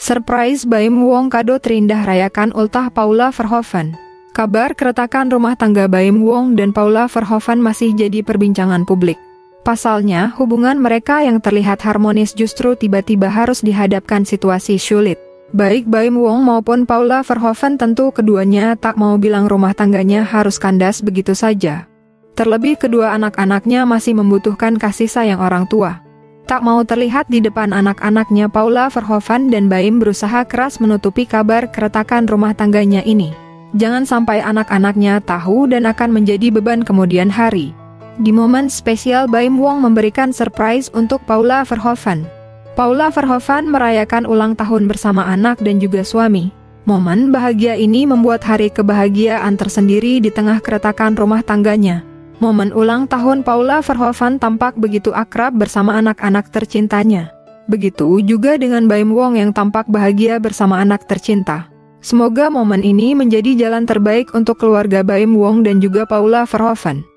Surprise Baim Wong kado terindah rayakan ultah Paula Verhoeven. Kabar keretakan rumah tangga Baim Wong dan Paula Verhoeven masih jadi perbincangan publik. Pasalnya, hubungan mereka yang terlihat harmonis justru tiba-tiba harus dihadapkan situasi sulit. Baik Baim Wong maupun Paula Verhoeven tentu keduanya tak mau bilang rumah tangganya harus kandas begitu saja. Terlebih kedua anak-anaknya masih membutuhkan kasih sayang orang tua. Tak mau terlihat di depan anak-anaknya, Paula Verhoeven dan Baim berusaha keras menutupi kabar keretakan rumah tangganya ini. Jangan sampai anak-anaknya tahu dan akan menjadi beban kemudian hari. Di momen spesial, Baim Wong memberikan surprise untuk Paula Verhoeven. Paula Verhoeven merayakan ulang tahun bersama anak dan juga suami. Momen bahagia ini membuat hari kebahagiaan tersendiri di tengah keretakan rumah tangganya. Momen ulang tahun Paula Verhoeven tampak begitu akrab bersama anak-anak tercintanya. Begitu juga dengan Baim Wong yang tampak bahagia bersama anak tercinta. Semoga momen ini menjadi jalan terbaik untuk keluarga Baim Wong dan juga Paula Verhoeven.